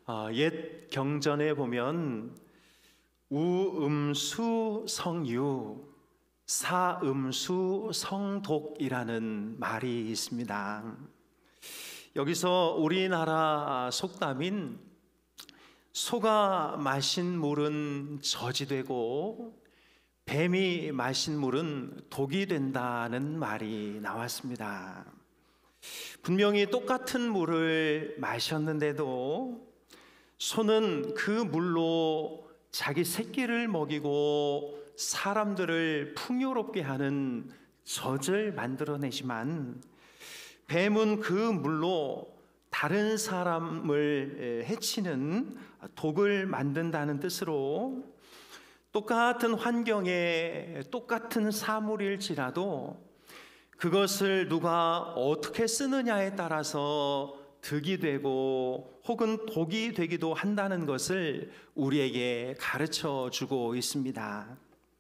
옛 경전에 보면 우음수 성유, 사음수 성독이라는 말이 있습니다. 여기서 우리나라 속담인 소가 마신 물은 젖이 되고 뱀이 마신 물은 독이 된다는 말이 나왔습니다. 분명히 똑같은 물을 마셨는데도 소는 그 물로 자기 새끼를 먹이고 사람들을 풍요롭게 하는 젖을 만들어내지만 뱀은 그 물로 다른 사람을 해치는 독을 만든다는 뜻으로 똑같은 환경에 똑같은 사물일지라도 그것을 누가 어떻게 쓰느냐에 따라서 득이 되고 혹은 독이 되기도 한다는 것을 우리에게 가르쳐 주고 있습니다.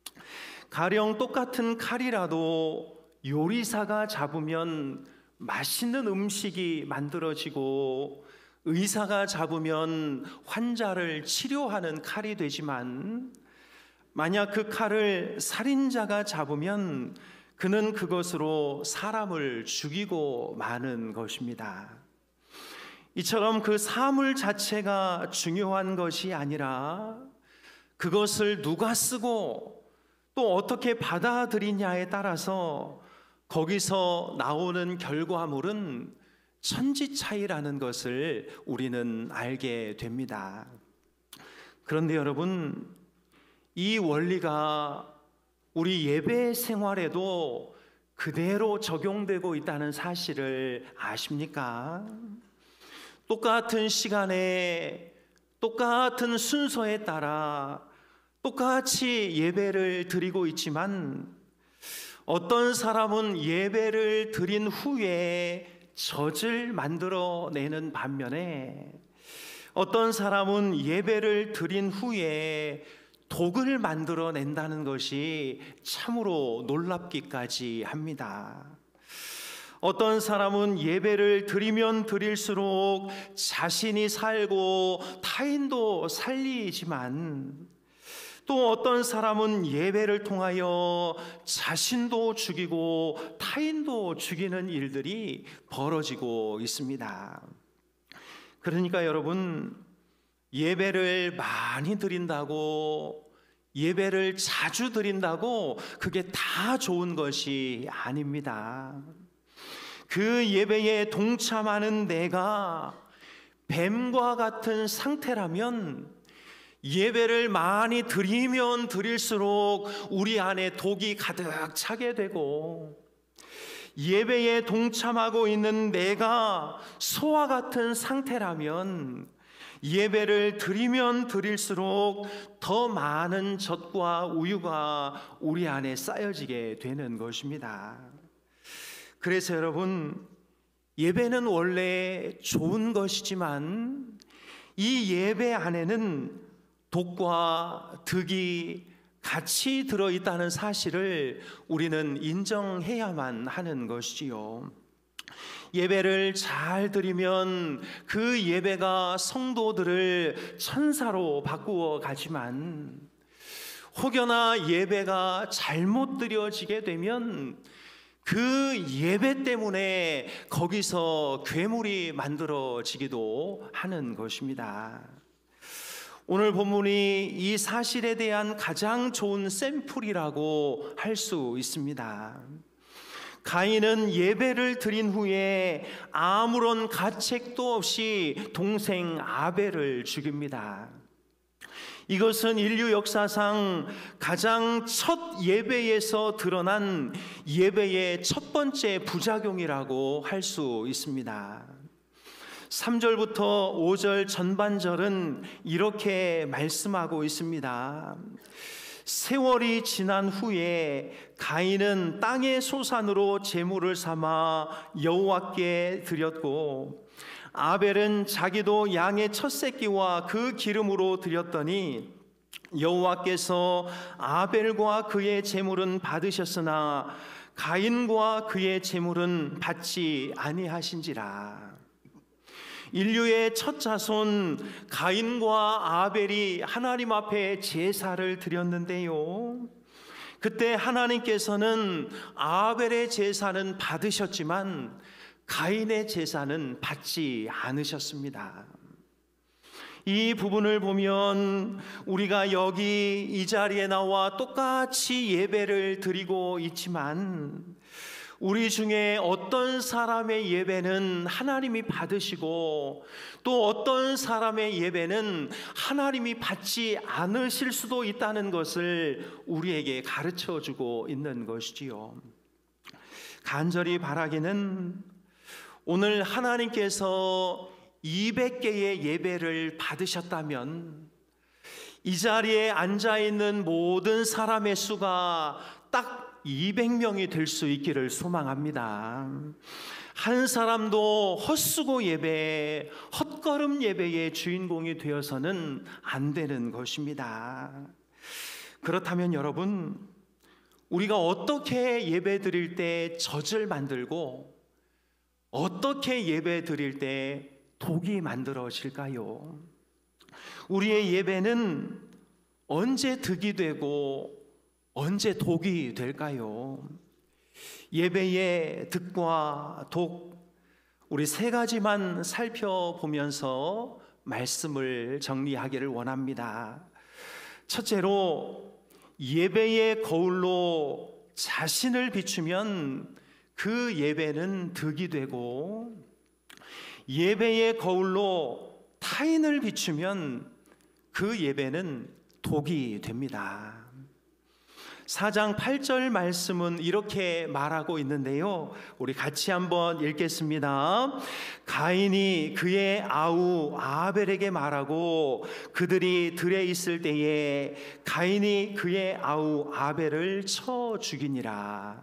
가령 똑같은 칼이라도 요리사가 잡으면 맛있는 음식이 만들어지고 의사가 잡으면 환자를 치료하는 칼이 되지만 만약 그 칼을 살인자가 잡으면 그는 그것으로 사람을 죽이고 마는 것입니다. 이처럼 그 사물 자체가 중요한 것이 아니라 그것을 누가 쓰고 또 어떻게 받아들이냐에 따라서 거기서 나오는 결과물은 천지 차이라는 것을 우리는 알게 됩니다. 그런데 여러분, 이 원리가 우리 예배 생활에도 그대로 적용되고 있다는 사실을 아십니까? 똑같은 시간에 똑같은 순서에 따라 똑같이 예배를 드리고 있지만 어떤 사람은 예배를 드린 후에 젖을 만들어내는 반면에 어떤 사람은 예배를 드린 후에 독을 만들어낸다는 것이 참으로 놀랍기까지 합니다. 어떤 사람은 예배를 드리면 드릴수록 자신이 살고 타인도 살리지만 또 어떤 사람은 예배를 통하여 자신도 죽이고 타인도 죽이는 일들이 벌어지고 있습니다. 그러니까 여러분, 예배를 많이 드린다고, 예배를 자주 드린다고 그게 다 좋은 것이 아닙니다. 그 예배에 동참하는 내가 뱀과 같은 상태라면 예배를 많이 드리면 드릴수록 우리 안에 독이 가득 차게 되고, 예배에 동참하고 있는 내가 소와 같은 상태라면 예배를 드리면 드릴수록 더 많은 젖과 우유가 우리 안에 쌓여지게 되는 것입니다. 그래서 여러분, 예배는 원래 좋은 것이지만 이 예배 안에는 독과 득이 같이 들어있다는 사실을 우리는 인정해야만 하는 것이지요. 예배를 잘 드리면 그 예배가 성도들을 천사로 바꾸어 가지만 혹여나 예배가 잘못 드려지게 되면 그 예배 때문에 거기서 괴물이 만들어지기도 하는 것입니다. 오늘 본문이 이 사실에 대한 가장 좋은 샘플이라고 할 수 있습니다. 가인은 예배를 드린 후에 아무런 가책도 없이 동생 아벨을 죽입니다. 이것은 인류 역사상 가장 첫 예배에서 드러난 예배의 첫 번째 부작용이라고 할 수 있습니다. 3절부터 5절 전반절은 이렇게 말씀하고 있습니다. 세월이 지난 후에 가인은 땅의 소산으로 제물을 삼아 여호와께 드렸고 아벨은 자기도 양의 첫 새끼와 그 기름으로 드렸더니 여호와께서 아벨과 그의 제물은 받으셨으나 가인과 그의 제물은 받지 아니하신지라. 인류의 첫 자손 가인과 아벨이 하나님 앞에 제사를 드렸는데요. 그때 하나님께서는 아벨의 제사는 받으셨지만 가인의 제사는 받지 않으셨습니다. 이 부분을 보면 우리가 여기 이 자리에 나와 똑같이 예배를 드리고 있지만 우리 중에 어떤 사람의 예배는 하나님이 받으시고 또 어떤 사람의 예배는 하나님이 받지 않으실 수도 있다는 것을 우리에게 가르쳐주고 있는 것이지요. 간절히 바라기는 오늘 하나님께서 200개의 예배를 받으셨다면 이 자리에 앉아있는 모든 사람의 수가 딱 200명이 될 수 있기를 소망합니다. 한 사람도 헛수고 예배, 헛걸음 예배의 주인공이 되어서는 안 되는 것입니다. 그렇다면 여러분, 우리가 어떻게 예배 드릴 때 젖을 만들고 어떻게 예배 드릴 때 독이 만들어질까요? 우리의 예배는 언제 득이 되고 언제 독이 될까요? 예배의 득과 독, 우리 세 가지만 살펴보면서 말씀을 정리하기를 원합니다. 첫째로, 예배의 거울로 자신을 비추면 그 예배는 득이 되고, 예배의 거울로 타인을 비추면 그 예배는 독이 됩니다. 4장 8절 말씀은 이렇게 말하고 있는데요, 우리 같이 한번 읽겠습니다. 가인이 그의 아우 아벨에게 말하고 그들이 들에 있을 때에 가인이 그의 아우 아벨을 쳐 죽이니라.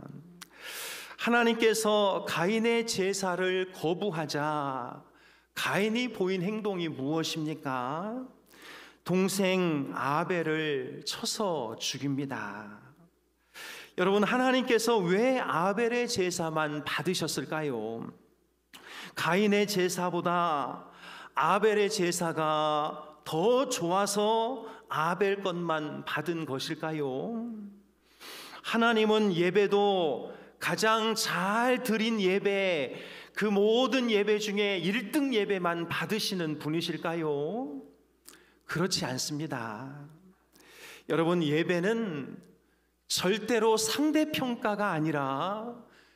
하나님께서 가인의 제사를 거부하자 가인이 보인 행동이 무엇입니까? 동생 아벨을 쳐서 죽입니다. 여러분, 하나님께서 왜 아벨의 제사만 받으셨을까요? 가인의 제사보다 아벨의 제사가 더 좋아서 아벨 것만 받은 것일까요? 하나님은 예배도 가장 잘 드린 예배, 그 모든 예배 중에 1등 예배만 받으시는 분이실까요? 그렇지 않습니다. 여러분, 예배는 절대로 상대평가가 아니라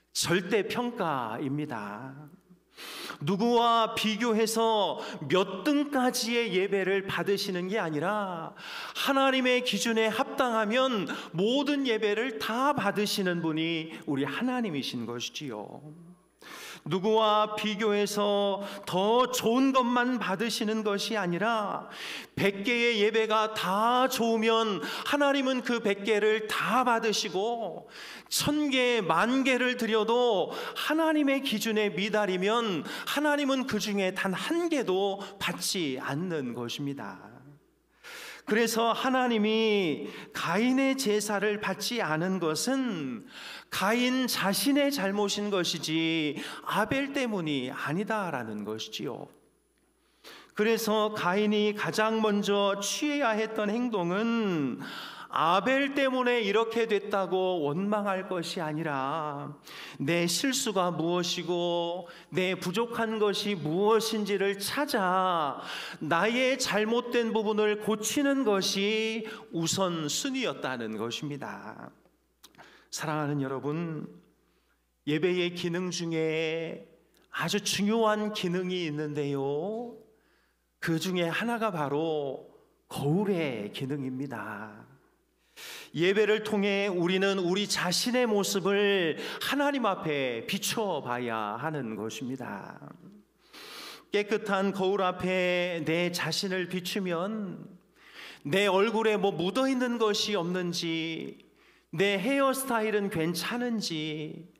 절대평가입니다. 누구와 비교해서 몇 등까지의 예배를 받으시는 게 아니라 하나님의 기준에 합당하면 모든 예배를 다 받으시는 분이 우리 하나님이신 것이지요. 누구와 비교해서 더 좋은 것만 받으시는 것이 아니라 100개의 예배가 다 좋으면 하나님은 그 100개를 다 받으시고 1000개, 10,000개를 드려도 하나님의 기준에 미달이면 하나님은 그 중에 단 한 개도 받지 않는 것입니다. 그래서 하나님이 가인의 제사를 받지 않은 것은 가인 자신의 잘못인 것이지 아벨 때문이 아니다라는 것이지요. 그래서 가인이 가장 먼저 취해야 했던 행동은 아벨 때문에 이렇게 됐다고 원망할 것이 아니라 내 실수가 무엇이고 내 부족한 것이 무엇인지를 찾아 나의 잘못된 부분을 고치는 것이 우선순위였다는 것입니다. 사랑하는 여러분, 예배의 기능 중에 아주 중요한 기능이 있는데요, 그 중에 하나가 바로 거울의 기능입니다. 예배를 통해 우리는 우리 자신의 모습을 하나님 앞에 비춰봐야 하는 것입니다. 깨끗한 거울 앞에 내 자신을 비추면 내 얼굴에 뭐 묻어있는 것이 없는지, 내 헤어스타일은 괜찮은지,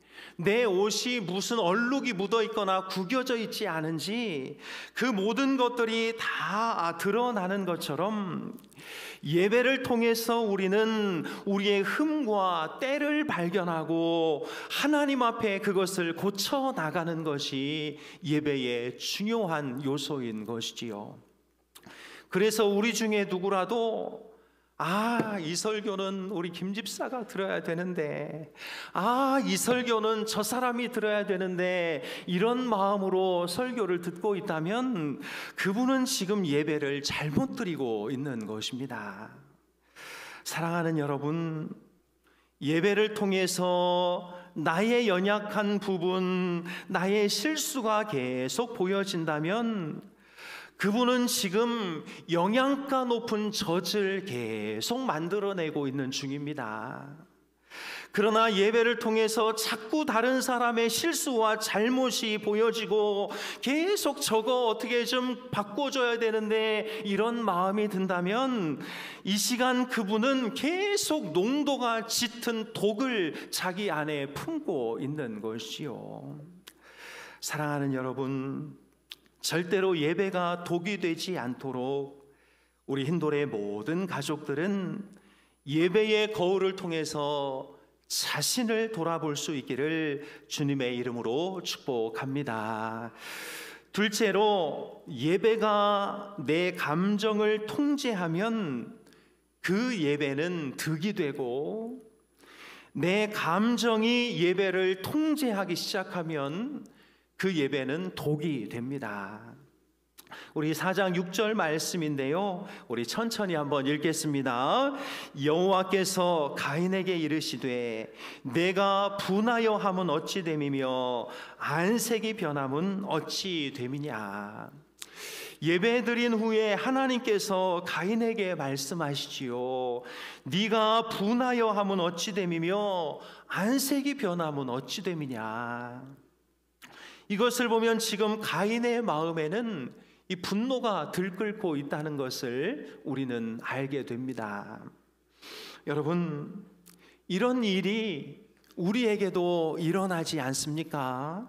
내 옷이 무슨 얼룩이 묻어 있거나 구겨져 있지 않은지 그 모든 것들이 다 드러나는 것처럼 예배를 통해서 우리는 우리의 흠과 때를 발견하고 하나님 앞에 그것을 고쳐 나가는 것이 예배의 중요한 요소인 것이지요. 그래서 우리 중에 누구라도 이 설교는 우리 김 집사가 들어야 되는데, 이 설교는 저 사람이 들어야 되는데, 이런 마음으로 설교를 듣고 있다면 그분은 지금 예배를 잘못 드리고 있는 것입니다. 사랑하는 여러분, 예배를 통해서 나의 연약한 부분, 나의 실수가 계속 보여진다면 그분은 지금 영양가 높은 젖을 계속 만들어내고 있는 중입니다. 그러나 예배를 통해서 자꾸 다른 사람의 실수와 잘못이 보여지고 계속 저거 어떻게 좀 바꿔줘야 되는데 이런 마음이 든다면 이 시간 그분은 계속 농도가 짙은 독을 자기 안에 품고 있는 것이요. 사랑하는 여러분, 절대로 예배가 독이 되지 않도록 우리 힌돌의 모든 가족들은 예배의 거울을 통해서 자신을 돌아볼 수 있기를 주님의 이름으로 축복합니다. 둘째로, 예배가 내 감정을 통제하면 그 예배는 득이 되고, 내 감정이 예배를 통제하기 시작하면 그 예배는 독이 됩니다. 우리 4장 6절 말씀인데요, 우리 천천히 한번 읽겠습니다. 여호와께서 가인에게 이르시되 내가 분하여 함은 어찌 됨이며 안색이 변함은 어찌 됨이냐. 예배 드린 후에 하나님께서 가인에게 말씀하시지요. 네가 분하여 함은 어찌 됨이며 안색이 변함은 어찌 됨이냐. 이것을 보면 지금 가인의 마음에는 이 분노가 들끓고 있다는 것을 우리는 알게 됩니다. 여러분, 이런 일이 우리에게도 일어나지 않습니까?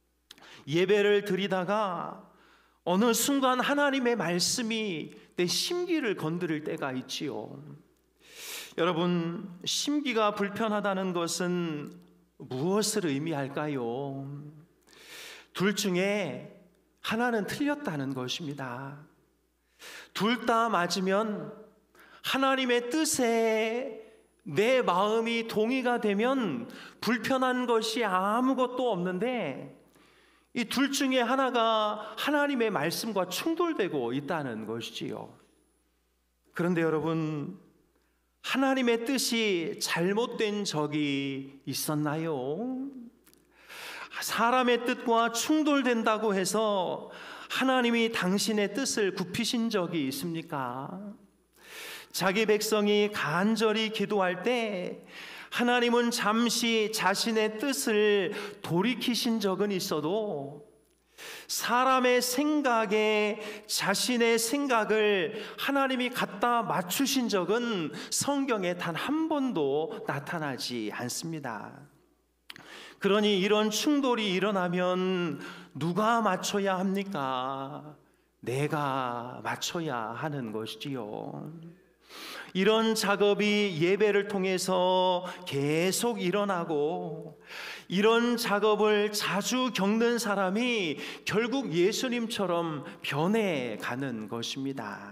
예배를 드리다가 어느 순간 하나님의 말씀이 내 심기를 건드릴 때가 있지요. 여러분, 심기가 불편하다는 것은 무엇을 의미할까요? 둘 중에 하나는 틀렸다는 것입니다. 둘 다 맞으면 하나님의 뜻에 내 마음이 동의가 되면 불편한 것이 아무것도 없는데, 이 둘 중에 하나가 하나님의 말씀과 충돌되고 있다는 것이지요. 그런데 여러분, 하나님의 뜻이 잘못된 적이 있었나요? 사람의 뜻과 충돌된다고 해서 하나님이 당신의 뜻을 굽히신 적이 있습니까? 자기 백성이 간절히 기도할 때 하나님은 잠시 자신의 뜻을 돌이키신 적은 있어도 사람의 생각에 자신의 생각을 하나님이 갖다 맞추신 적은 성경에 단 한 번도 나타나지 않습니다. 그러니 이런 충돌이 일어나면 누가 맞춰야 합니까? 내가 맞춰야 하는 것이지요. 이런 작업이 예배를 통해서 계속 일어나고, 이런 작업을 자주 겪는 사람이 결국 예수님처럼 변해가는 것입니다.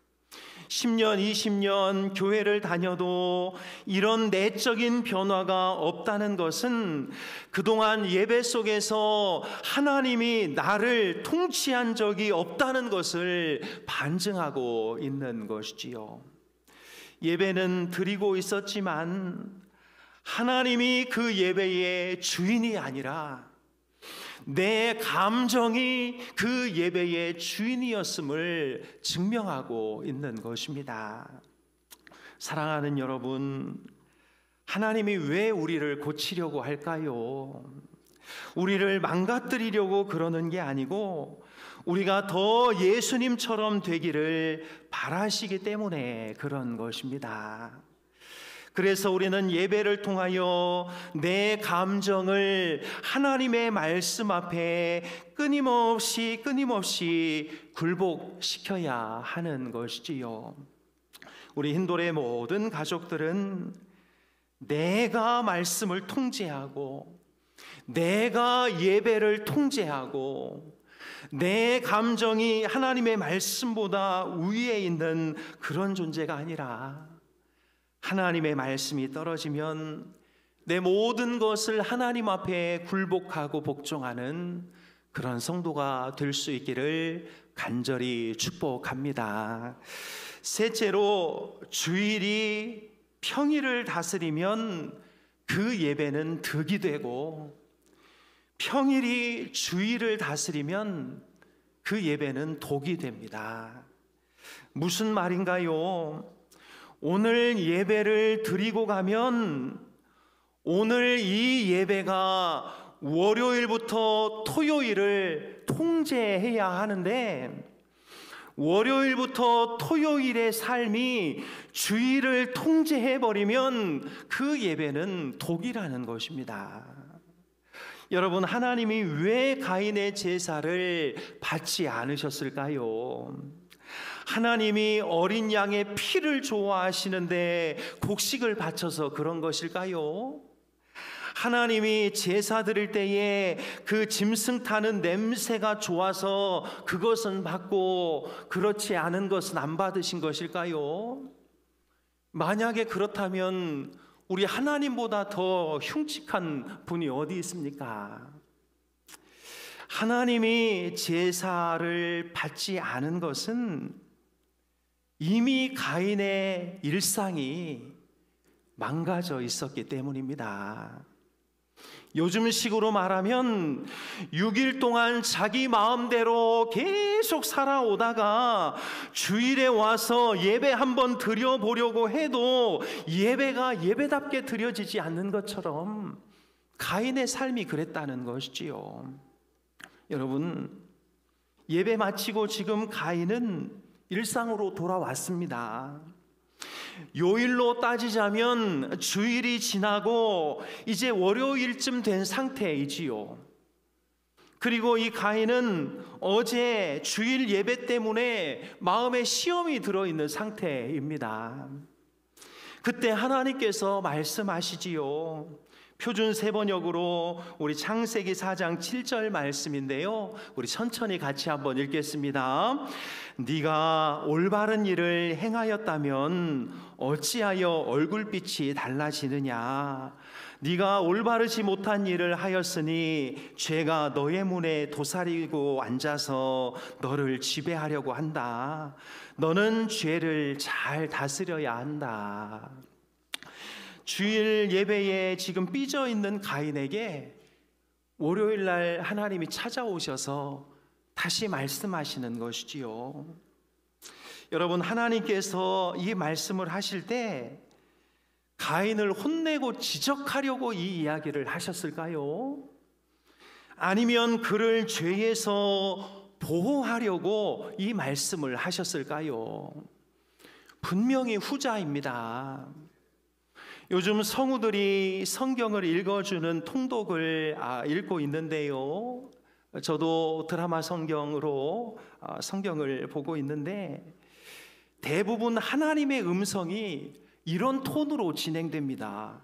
10년, 20년 교회를 다녀도 이런 내적인 변화가 없다는 것은 그동안 예배 속에서 하나님이 나를 통치한 적이 없다는 것을 반증하고 있는 것이지요. 예배는 드리고 있었지만 하나님이 그 예배의 주인이 아니라 내 감정이 그 예배의 주인이었음을 증명하고 있는 것입니다. 사랑하는 여러분, 하나님이 왜 우리를 고치려고 할까요? 우리를 망가뜨리려고 그러는 게 아니고 우리가 더 예수님처럼 되기를 바라시기 때문에 그런 것입니다. 그래서 우리는 예배를 통하여 내 감정을 하나님의 말씀 앞에 끊임없이 굴복시켜야 하는 것이지요. 우리 힌돌의 모든 가족들은 내가 말씀을 통제하고, 내가 예배를 통제하고, 내 감정이 하나님의 말씀보다 위에 있는 그런 존재가 아니라, 하나님의 말씀이 떨어지면 내 모든 것을 하나님 앞에 굴복하고 복종하는 그런 성도가 될 수 있기를 간절히 축복합니다. 셋째로, 주일이 평일을 다스리면 그 예배는 득이 되고, 평일이 주일을 다스리면 그 예배는 독이 됩니다. 무슨 말인가요? 오늘 예배를 드리고 가면 오늘 이 예배가 월요일부터 토요일을 통제해야 하는데, 월요일부터 토요일의 삶이 주일을 통제해버리면 그 예배는 독이라는 것입니다. 여러분, 하나님이 왜 가인의 제사를 받지 않으셨을까요? 하나님이 어린 양의 피를 좋아하시는데 곡식을 바쳐서 그런 것일까요? 하나님이 제사 드릴 때에 그 짐승 타는 냄새가 좋아서 그것은 받고 그렇지 않은 것은 안 받으신 것일까요? 만약에 그렇다면 우리 하나님보다 더 흉측한 분이 어디 있습니까? 하나님이 제사를 받지 않은 것은 이미 가인의 일상이 망가져 있었기 때문입니다. 요즘 식으로 말하면 6일 동안 자기 마음대로 계속 살아오다가 주일에 와서 예배 한번 드려보려고 해도 예배가 예배답게 드려지지 않는 것처럼 가인의 삶이 그랬다는 것이지요. 여러분, 예배 마치고 지금 가인은 일상으로 돌아왔습니다. 요일로 따지자면 주일이 지나고 이제 월요일쯤 된 상태이지요. 그리고 이 가인은 어제 주일 예배 때문에 마음에 시험이 들어있는 상태입니다. 그때 하나님께서 말씀하시지요. 표준 세번역으로 우리 창세기 4장 7절 말씀인데요, 우리 천천히 같이 한번 읽겠습니다. 네가 올바른 일을 행하였다면 어찌하여 얼굴빛이 달라지느냐? 네가 올바르지 못한 일을 하였으니 죄가 너의 문에 도사리고 앉아서 너를 지배하려고 한다. 너는 죄를 잘 다스려야 한다. 주일 예배에 지금 삐져 있는 가인에게 월요일 날 하나님이 찾아오셔서 다시 말씀하시는 것이지요. 여러분, 하나님께서 이 말씀을 하실 때 가인을 혼내고 지적하려고 이 이야기를 하셨을까요? 아니면 그를 죄에서 보호하려고 이 말씀을 하셨을까요? 분명히 후자입니다. 요즘 성우들이 성경을 읽어주는 통독을 읽고 있는데요, 저도 드라마 성경으로 성경을 보고 있는데 대부분 하나님의 음성이 이런 톤으로 진행됩니다.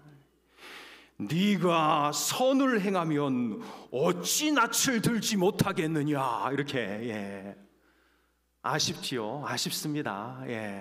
네가 선을 행하면 어찌 낯을 들지 못하겠느냐, 이렇게. 아쉽지요? 아쉽습니다.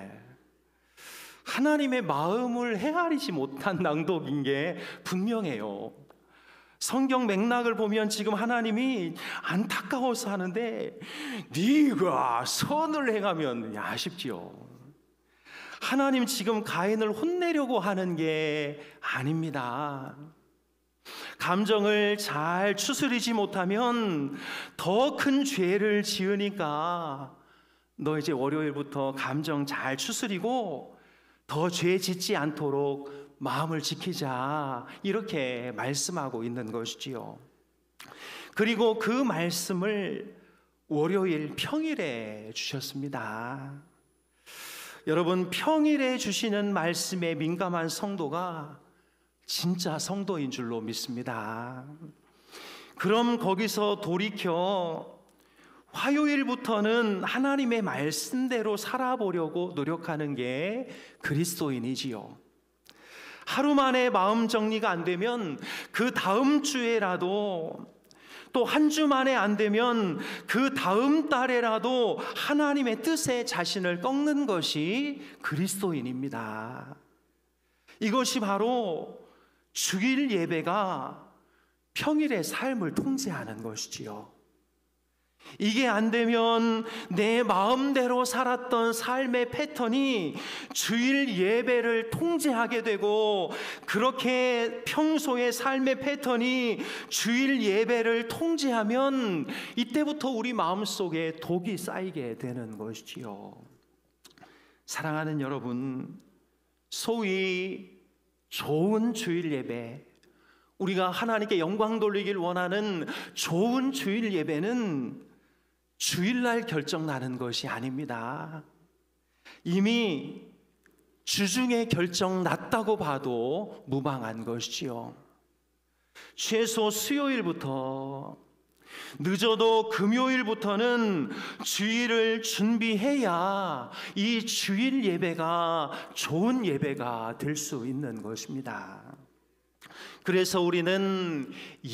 하나님의 마음을 헤아리지 못한 낭독인 게 분명해요. 성경 맥락을 보면 지금 하나님이 안타까워서 하는데 네가 선을 행하면, 아쉽지요. 하나님 지금 가인을 혼내려고 하는 게 아닙니다. 감정을 잘 추스리지 못하면 더 큰 죄를 지으니까 너 이제 월요일부터 감정 잘 추스리고 더 죄 짓지 않도록 마음을 지키자, 이렇게 말씀하고 있는 것이지요. 그리고 그 말씀을 월요일 평일에 주셨습니다. 여러분, 평일에 주시는 말씀에 민감한 성도가 진짜 성도인 줄로 믿습니다. 그럼 거기서 돌이켜 화요일부터는 하나님의 말씀대로 살아보려고 노력하는 게 그리스도인이지요. 하루 만에 마음 정리가 안 되면 그 다음 주에라도, 또 한 주 만에 안 되면 그 다음 달에라도 하나님의 뜻에 자신을 꺾는 것이 그리스도인입니다. 이것이 바로 주일 예배가 평일의 삶을 통제하는 것이지요. 이게 안 되면 내 마음대로 살았던 삶의 패턴이 주일 예배를 통제하게 되고, 그렇게 평소의 삶의 패턴이 주일 예배를 통제하면 이때부터 우리 마음속에 독이 쌓이게 되는 것이지요. 사랑하는 여러분, 소위 좋은 주일 예배, 우리가 하나님께 영광 돌리길 원하는 좋은 주일 예배는 주일날 결정나는 것이 아닙니다. 이미 주중에 결정났다고 봐도 무방한 것이지요. 최소 수요일부터, 늦어도 금요일부터는 주일을 준비해야 이 주일 예배가 좋은 예배가 될 수 있는 것입니다. 그래서 우리는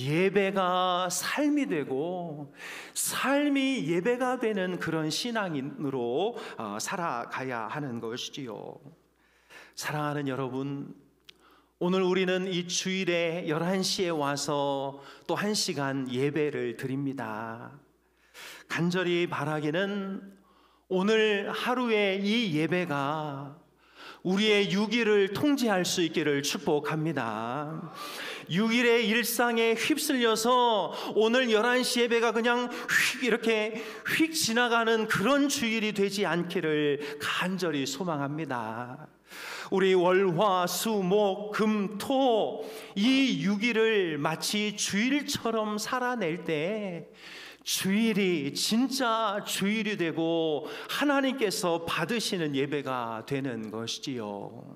예배가 삶이 되고 삶이 예배가 되는 그런 신앙인으로 살아가야 하는 것이지요. 사랑하는 여러분, 오늘 우리는 이 주일에 11시에 와서 또 1시간 예배를 드립니다. 간절히 바라기는 오늘 하루의 이 예배가 우리의 6일을 통제할 수 있기를 축복합니다. 6일의 일상에 휩쓸려서 오늘 11시 예배가 그냥 이렇게 휙 지나가는 그런 주일이 되지 않기를 간절히 소망합니다. 우리 월, 화, 수, 목, 금, 토 이 6일을 마치 주일처럼 살아낼 때 주일이 진짜 주일이 되고 하나님께서 받으시는 예배가 되는 것이지요.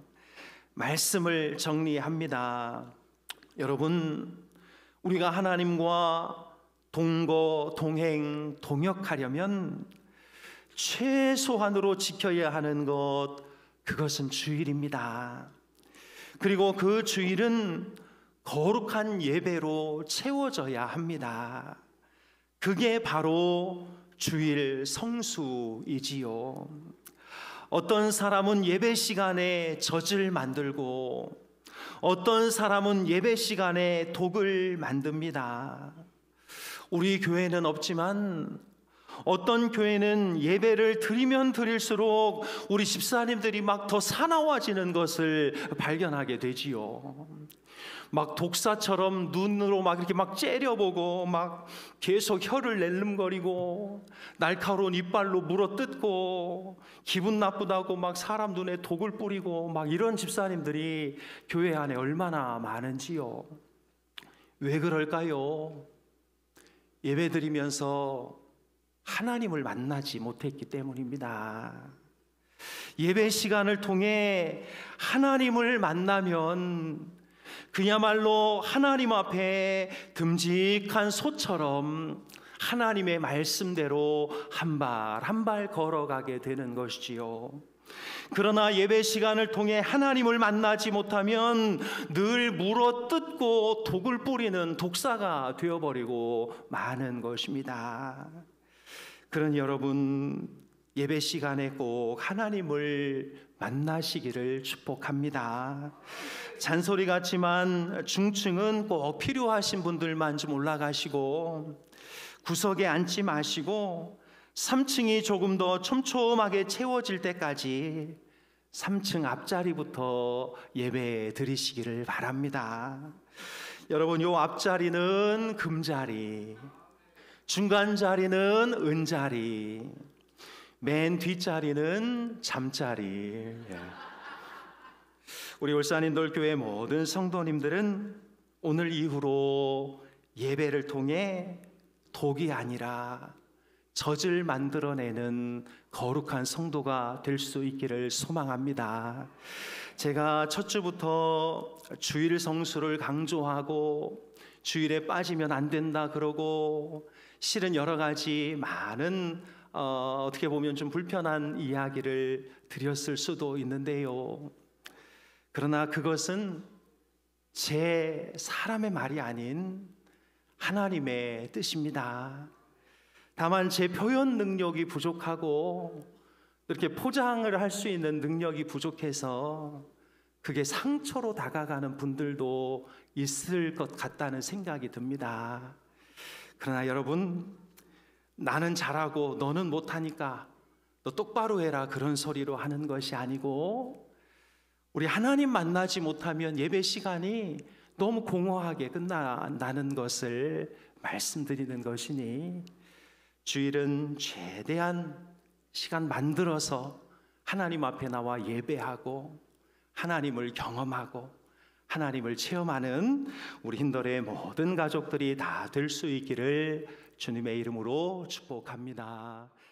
말씀을 정리합니다. 여러분, 우리가 하나님과 동거, 동행, 동역하려면 최소한으로 지켜야 하는 것, 그것은 주일입니다. 그리고 그 주일은 거룩한 예배로 채워져야 합니다. 그게 바로 주일 성수이지요. 어떤 사람은 예배 시간에 젖을 만들고 어떤 사람은 예배 시간에 독을 만듭니다. 우리 교회는 없지만 어떤 교회는 예배를 드리면 드릴수록 우리 집사님들이 막 더 사나워지는 것을 발견하게 되지요. 막 독사처럼 눈으로 막 이렇게 막 째려보고 막 계속 혀를 낼름거리고 날카로운 이빨로 물어뜯고 기분 나쁘다고 막 사람 눈에 독을 뿌리고 막 이런 집사님들이 교회 안에 얼마나 많은지요. 왜 그럴까요? 예배드리면서 하나님을 만나지 못했기 때문입니다. 예배 시간을 통해 하나님을 만나면 그야말로 하나님 앞에 듬직한 소처럼 하나님의 말씀대로 한 발 한 발 걸어가게 되는 것이지요. 그러나 예배 시간을 통해 하나님을 만나지 못하면 늘 물어뜯고 독을 뿌리는 독사가 되어버리고 마는 것입니다. 그런 여러분, 예배 시간에 꼭 하나님을 만나시기를 축복합니다. 잔소리 같지만 중층은 꼭 필요하신 분들만 좀 올라가시고 구석에 앉지 마시고 3층이 조금 더 촘촘하게 채워질 때까지 3층 앞자리부터 예배 드리시기를 바랍니다. 여러분, 요 앞자리는 금자리, 중간 자리는 은자리, 맨 뒷자리는 잠자리. 우리 울산인돌교회 모든 성도님들은 오늘 이후로 예배를 통해 독이 아니라 젖을 만들어내는 거룩한 성도가 될 수 있기를 소망합니다. 제가 첫 주부터 주일 성수를 강조하고 주일에 빠지면 안 된다 그러고 실은 여러 가지 많은 어떻게 보면 좀 불편한 이야기를 드렸을 수도 있는데요. 그러나 그것은 제 사람의 말이 아닌 하나님의 뜻입니다. 다만 제 표현 능력이 부족하고 이렇게 포장을 할 수 있는 능력이 부족해서 그게 상처로 다가가는 분들도 있을 것 같다는 생각이 듭니다. 그러나 여러분, 나는 잘하고 너는 못하니까 너 똑바로 해라 그런 소리로 하는 것이 아니고, 우리 하나님 만나지 못하면 예배 시간이 너무 공허하게 끝난다는 것을 말씀드리는 것이니, 주일은 최대한 시간 만들어서 하나님 앞에 나와 예배하고 하나님을 경험하고 하나님을 체험하는 우리 힌돌의 모든 가족들이 다 될 수 있기를 주님의 이름으로 축복합니다.